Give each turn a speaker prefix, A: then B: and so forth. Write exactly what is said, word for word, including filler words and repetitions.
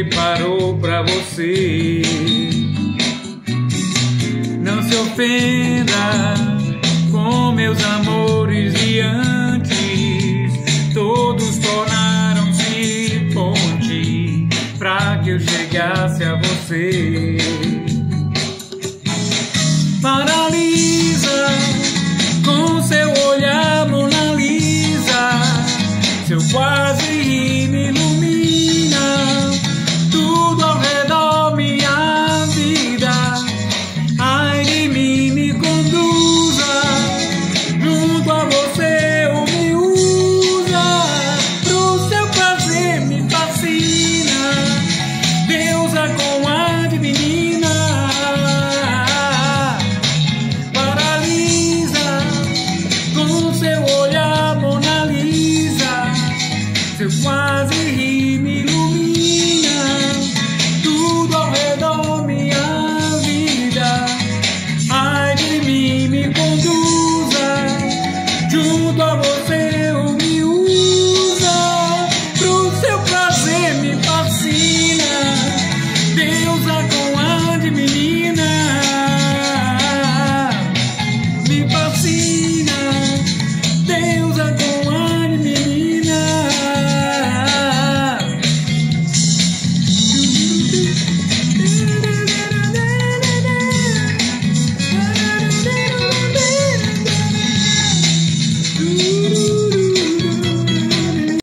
A: preparou pra você. Não se ofenda com meus amores de antes, todos tornaram-se ponte pra que eu chegasse a você. Paralisa com seu olhar, Mona Lisa, seu quase rir me ilumina, tudo ao redor minha vida. Ai de mim, me conduza, junto a você ou me usa, pro seu prazer me fascina, deusa com ar de menina. Paralisa com seu olhar, Mona Lisa, seu quase rir me ilumina, tudo ao redor minha vida. Ai de mim, me conduza, junto a você ou me usa, pro seu prazer me fascina, deusa com ar de menina, me fascina.